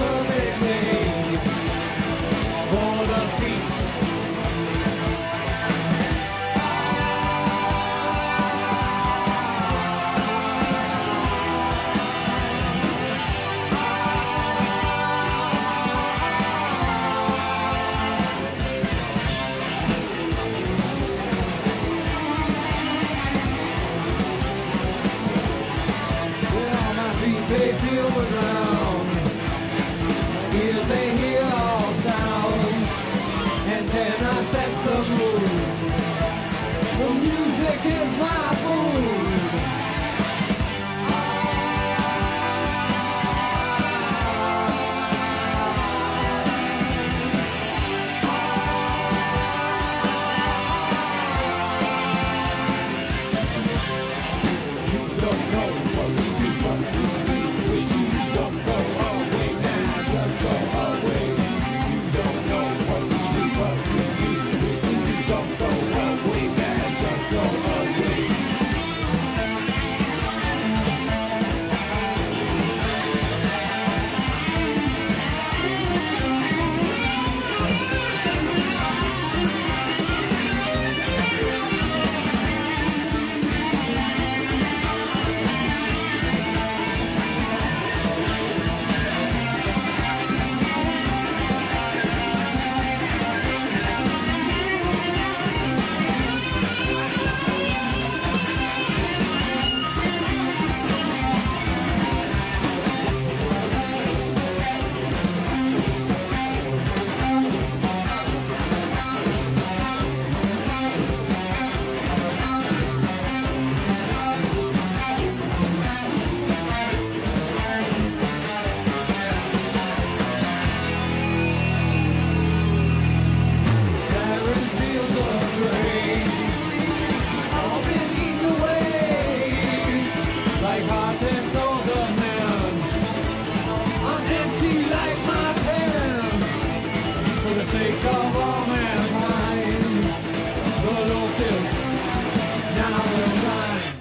perfectly for the feast. They feel the ground. Ears they hear all sounds. Antenna sets the mood. The music is my food. You don't know what we do, but we do. Don't go away now, just go away. You don't know what we do, but we do. You don't go away now, just go away. Sake of all mankind, the locust now will blind.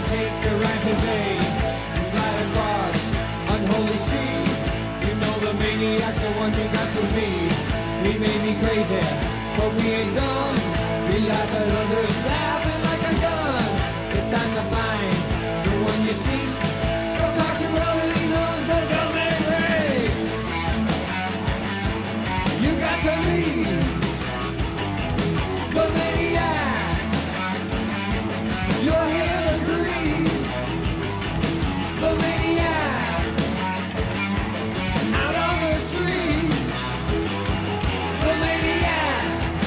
take a ride today. Right across unholy sea. You know the maniac's the one who got to me. We may be crazy, but we ain't dumb. We laugh at others, laughing like a gun. It's time to find the one you seek. Go talk to Robin, he knows the dumb and race. You got to leave the maniac. You're here to grieve the maniac. Out on the street, the maniac.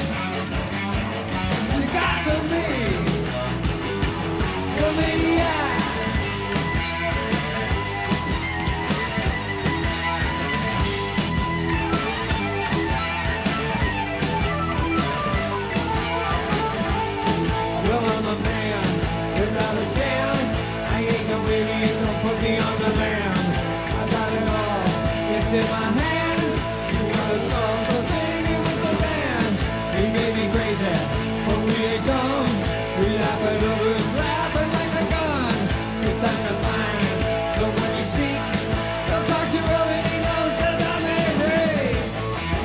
You got to leave the maniac. Well, I'm a man without a stand. I ain't no idiot, don't put me on the land. I got it all, it's in my hand. You got a song, so sing it with the band. We may be crazy, but we ain't dumb. We laugh at others, laughing like a gun. It's time to find the one you seek. Don't talk to Robin, he knows the dumb and race.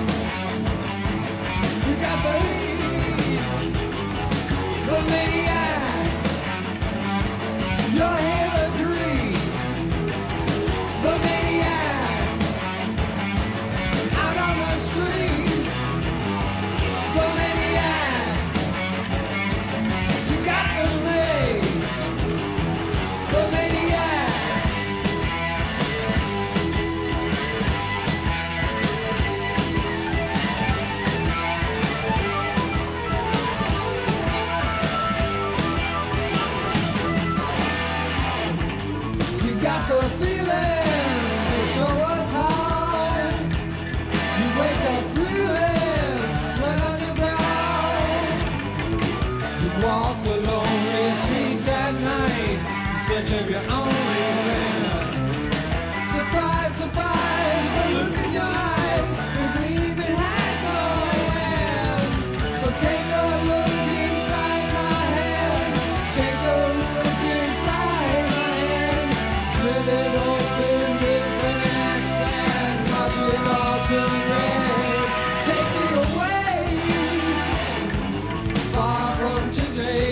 You got to leave the maniac. You're here to grieve the maniac. Out on the street, the maniac. You got to leave the maniac. You got the feelings, so show us how. You wake up reeling, sweat on your brow. You walk the lonely streets at night, in search of your only friend. Surprise, surprise, the look in your eyes, the gleam it has no end. So take a look inside my head, take a look inside my head. Split it open with an accent, watch it all turn red. Take me away, far from today.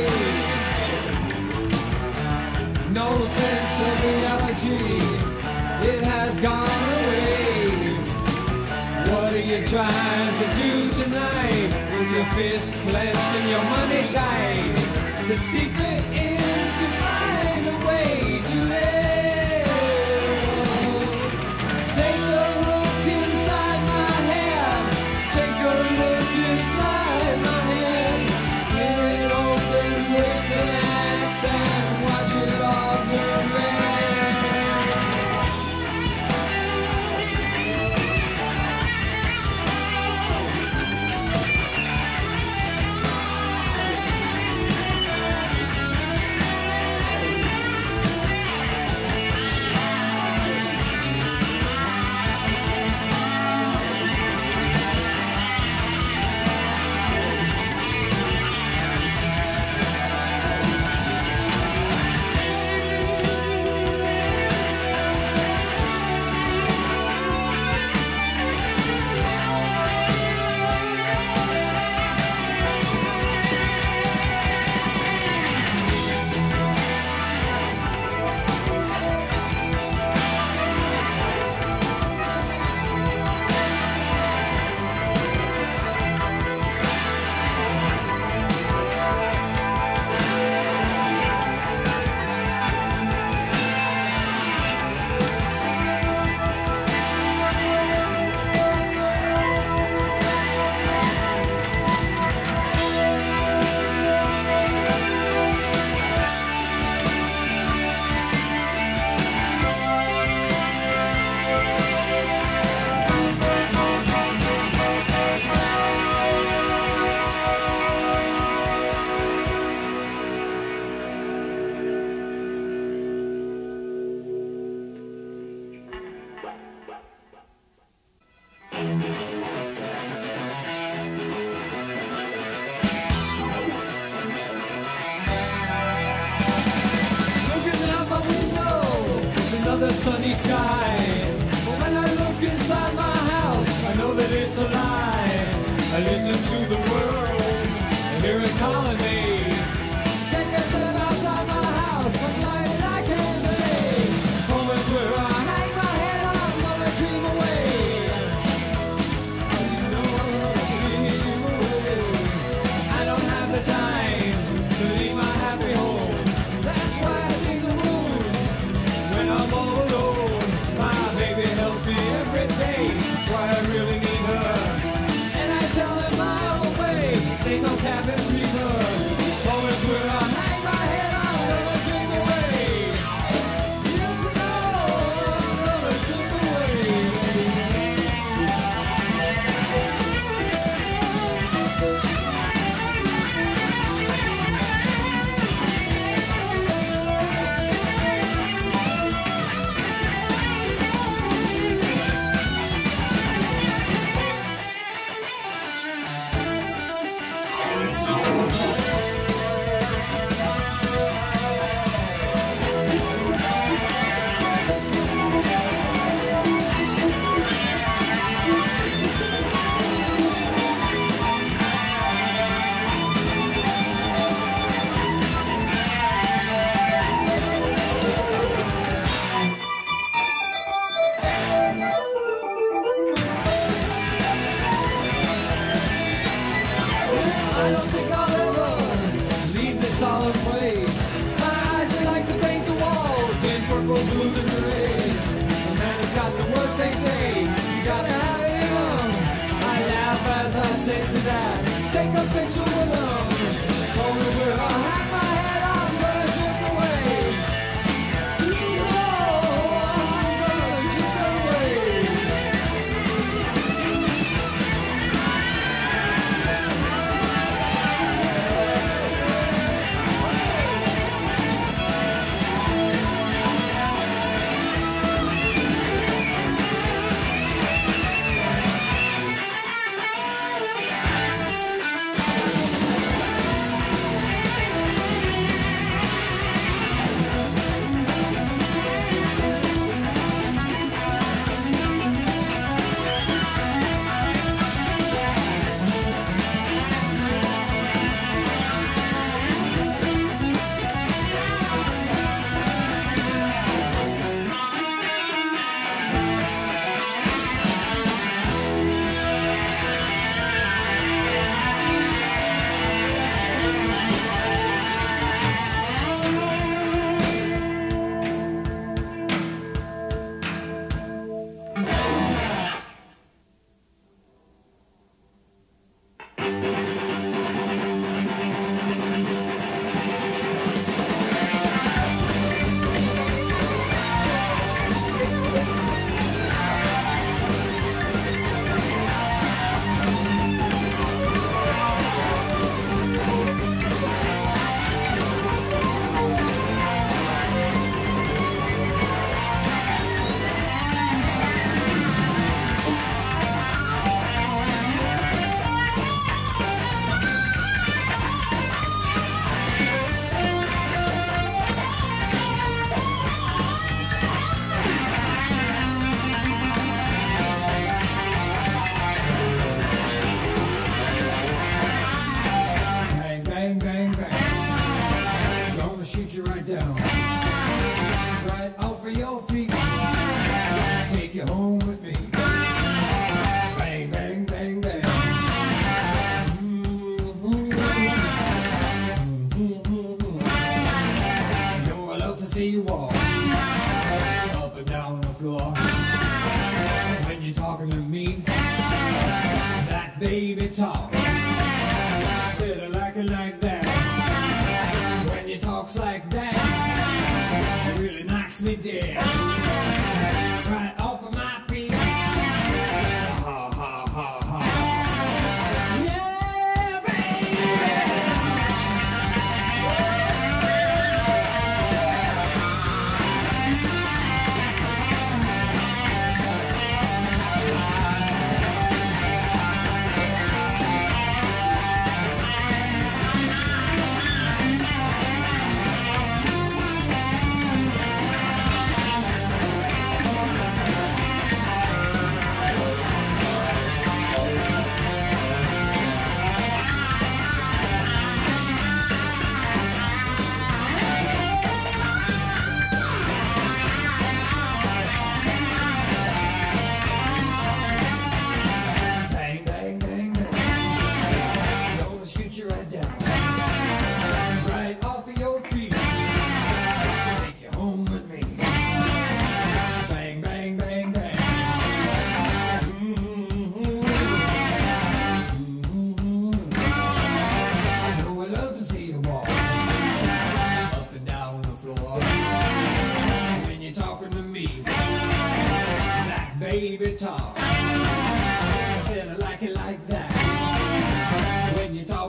No sense of reality, it has gone away. What are you trying to do tonight? With your fist clenched and your money tight. The secret is to find a way to live. Take a look inside my head. Take a look inside my head. Split it open with an accent. Watch it all turn red. sunny sky. But when I look inside my house, I know that it's a lie. I listen to the world, I hear it calling me. Take a step outside my house, I'm lying I can't say. Home is where I hang my head on, gonna dream away. You know I'm gonna dream away. I don't have the time to leave my happy home. That's why I sing the moon when I'm all alone. My baby helps me every day, why I really need her. And I tell her my own way, ain't no cabin fever. Home is where I hang my head on, gonna dream away. You know I'm gonna dream away. I don't think I'll ever leave this solemn place. My eyes are like to paint the walls in purple, blues, and grays. A man has got the work they say, you gotta have it in him. I laugh as I say to that, take a picture with them. Home is where I hang my head, I'm gonna drift away. You know I'm gonna drift away.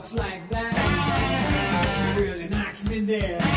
talks like that really knocks me dead.